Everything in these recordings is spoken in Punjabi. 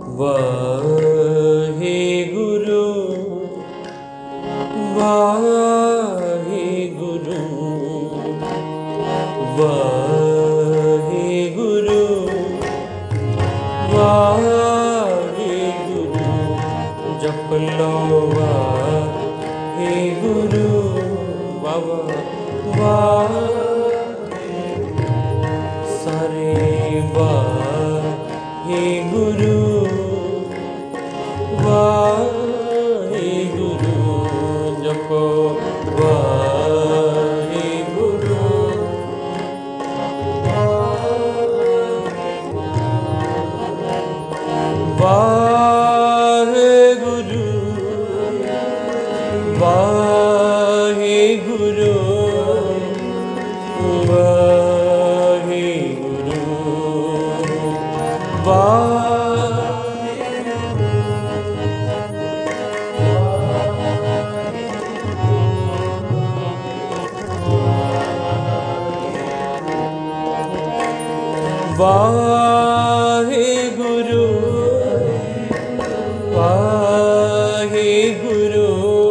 ਵਾਹਿਗੁਰੂ ਵਾਹਿਗੁਰੂ ਵਾਹਿਗੁਰੂ ਵਾਹਿਗੁਰੂ ਜਪ ਲੋ ਵਾਹਿਗੁਰੂ ਸਾਰੇ ਵਾਹਿਗੁਰੂ ਵਾਹਿਗੁਰੂ ਜਪੋ ਵਾਹਿਗੁਰੂ ਵਾਹਿਗੁਰੂ ਵਾਹਿਗੁਰੂ ਵਾਹਿਗੁਰੂ ਵਾਹਿਗੁਰੂ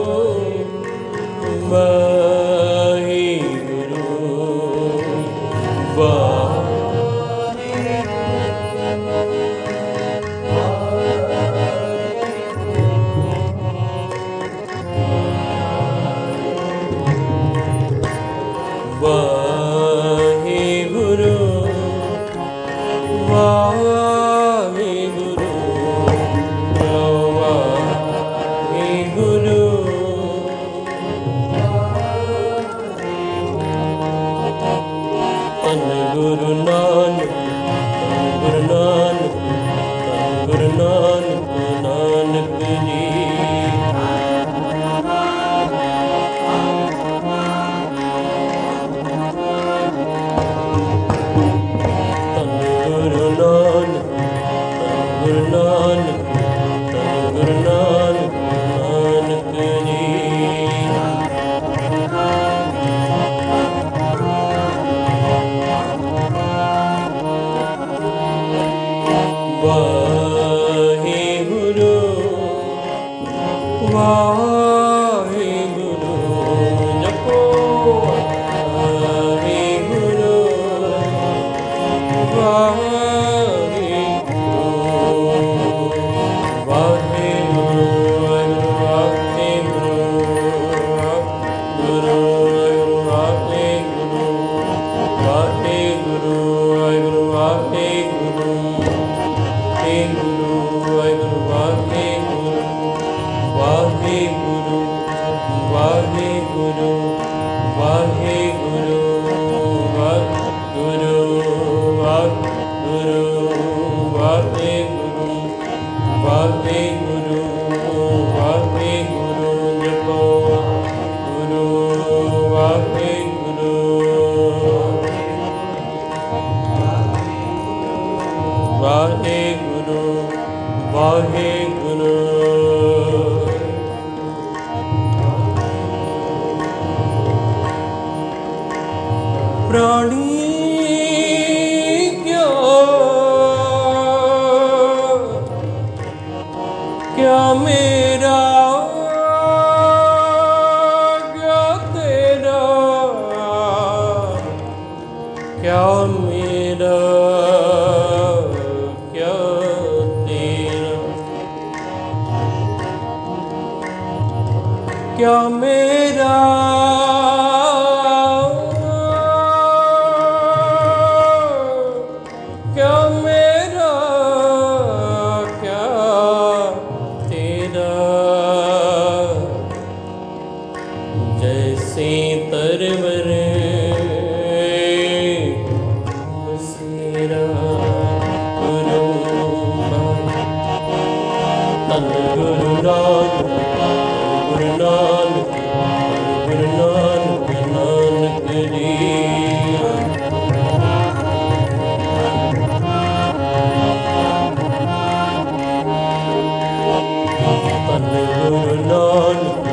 ਗੁਰੂ ਨਾਨਕ ਗੁਰੂ ਨਾਨਕ ਗੁਰੂ ਨਾਨਕ ਨਾਨਕ ਜੀ ਗੁਰੂ ਨਾਨਕ ਗੁਰੂ ਨਾਨਕ ਗੁਰੂ ਨਾਨਕ ਨਾਨਕ ਜੀ ਵਾਹਿਗੁਰੂ ਵਾਹਿਗੁਰੂ ਜਪੋ ਵਾਹਿਗੁਰੂ ਵਾਹਿਗੁਰੂ ਵਾਹਿਗੁਰੂ ਵਾਹਿਗੁਰੂ ਗੁਰੂ ਵਾਹਿਗੁਰੂ ਵਾਹਿਗੁਰੂ ਵਾਹਿਗੁਰੂ ਵਾਹਿਗੁਰੂ ਵਾਹਿਗੁਰੂ ਵਾਹਿਗੁਰੂ ਵਾਹਿਗੁਰੂ ਵਾਹਿਗੁਰੂ ਵਾਹਿਗੁਰੂ ਵਾਹਿਗੁਰੂ ਵਾਹਿਗੁਰੂ ਵਾਹਿਗੁਰੂ ਜਪੋ ਗੁਰੂ ਵਾਹਿਗੁਰੂ ਵਾਹਿਗੁਰੂ ਵਾਹਿਗੁਰੂ ਪ੍ਰਾਣੀ ਕਿਆ ਮੇਰਾ ਕਿਆ ਤੇਰਾ ਕਿਆ ਮੇਰਾ ਕਿਆ ਤੇਰਾ ਕਿਆ ਮੇਰਾ ਕਿਆ ਮੇਰਾ ਕਿਆ ਤੇਰਾ ਜੈਸੇ ਤਰਵਰ ਬਸੇਰਾ ਗੁਰੂ ਧੰਨ ਗੁਰੂ ਨਾਨਕ ਗੁਰੂ ਨਾਨਕ ਗੁਰੂ ਨਾਨਕ ਨਾਨਕ ਜੀ ਧੰਨ ਗੁਰੂ ਨਾਨਕ